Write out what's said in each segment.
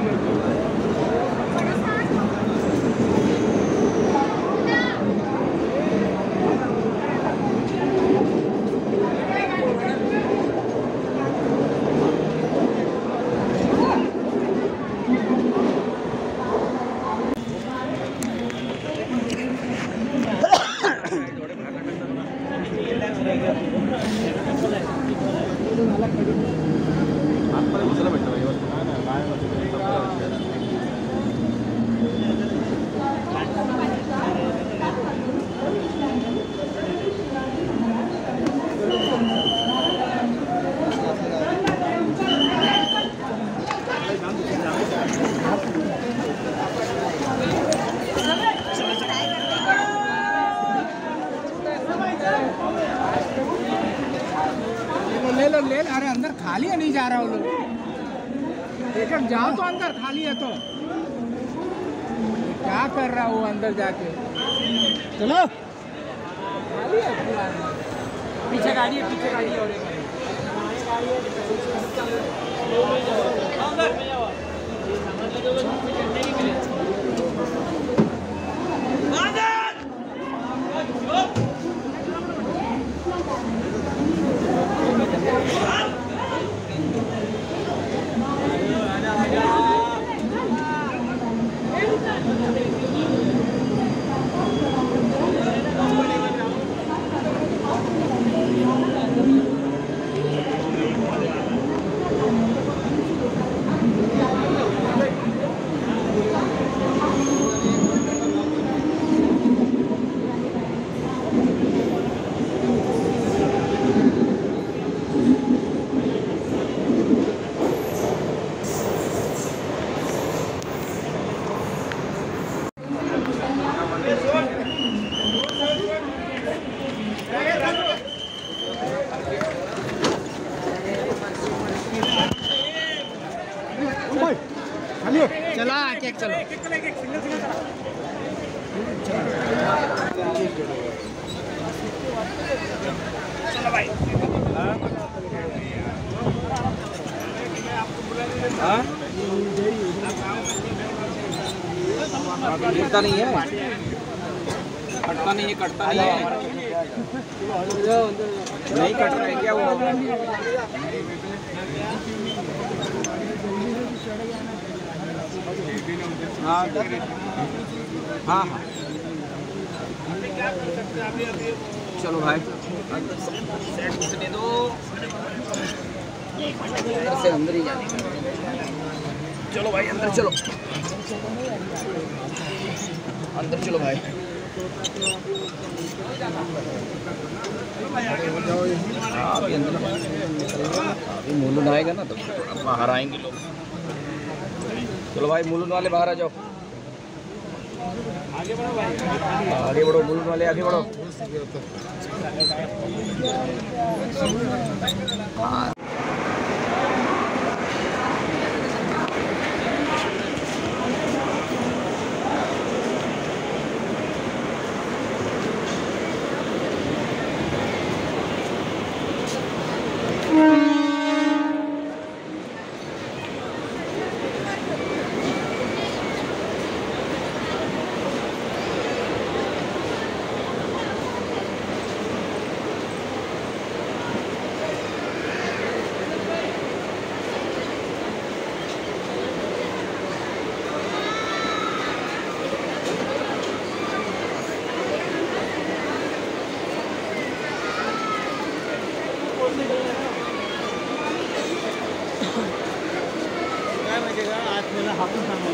ले अरे अंदर खाली है, नहीं जा रहा वो लोग। देखो जाओ तो अंदर खाली है तो क्या कर रहा वो अंदर जाके। चलो खाली है, पीछे गाड़ी है, पीछे गाड़ी है और एक चला केक चलो चलो भाई। कटता नहीं है, कटता नहीं है, कटता नहीं है, नहीं कट रहा है क्या वो? हाँ हाँ हाँ चलो भाई दे दो, ऐसे अंदर ही जाने। चलो भाई अंदर चलो, अंदर चलो भाई। अभी अंदर अभी मूलन आएगा ना तो बाहर आएंगे लोग। चलो भाई मूलन वाले बाहर आ जाओ, आगे बढ़ो भाई, आगे बढ़ो मूलन वाले, आगे बढ़ो। आज मेरा हाथों सामने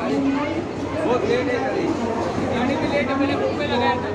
बहुत लेट है गाड़ी भी लेट है, मैंने बुक पे लगाया था।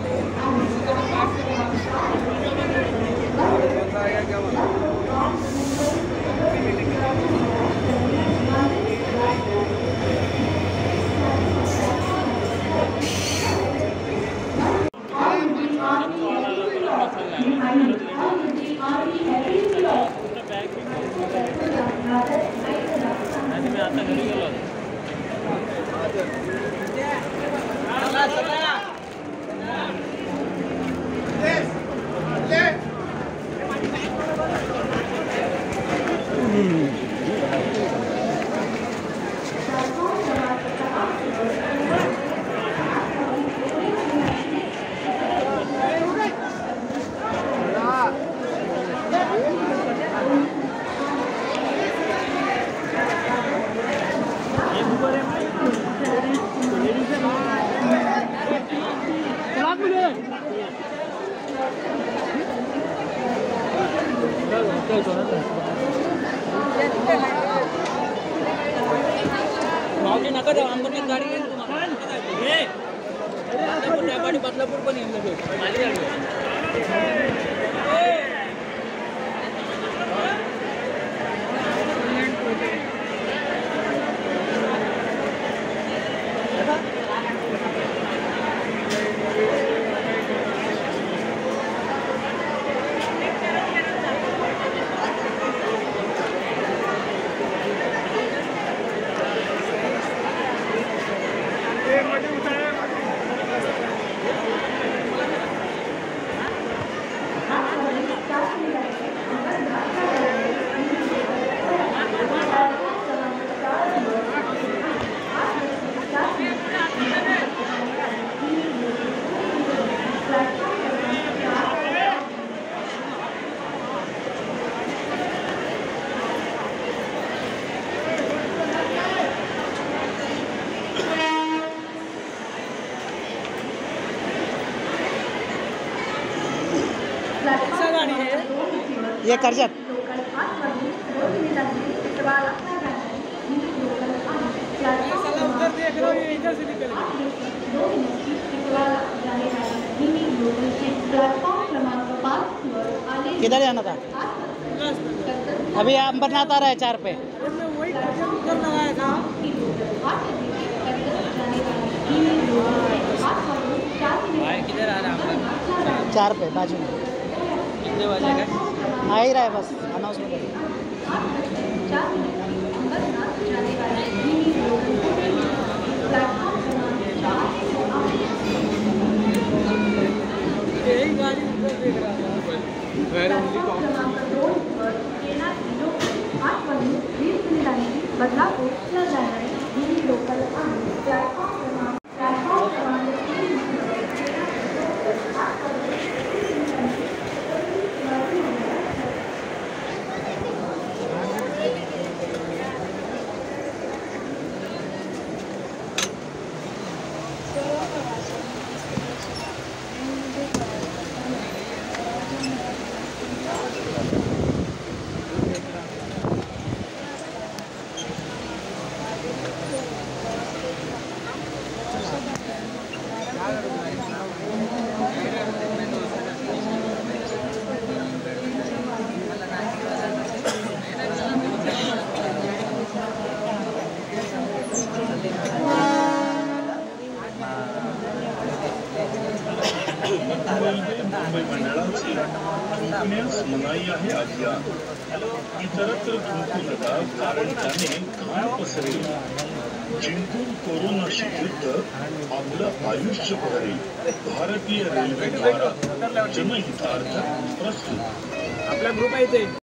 क्या नका जाऊ अंबरनाथ गाडी येईल तुम्हाला गाडी बदलापूर पण येईल लगेच ये कर्जत उधर देख रहा हूँ, ये इधर से निकल किधर जाना था? अभी अंबरनाथ आ रहा है 4 पे। वही उधर लगाया था। 4 पे बाजू में। कितने बजे का? आ ही रहा है बस अनाउंसमेंट। यही गाड़ी उधर देख रहा था। बदलापूरला जाणारी ही लोकल आहे. प्लॅटफॉर्म मुंबई मंडळाचे पुण्यास मनाई आहे अभियान. इतरत्र थुंकू नका, कारण त्याने घाण पसरेल. जिंकून कोरोनाशी युद्ध आपलं आयुष्य भरेल. भारतीय रेल्वे द्वारा जनहितार्थ प्रस्तुत. आपला ग्रुप आहे इथे.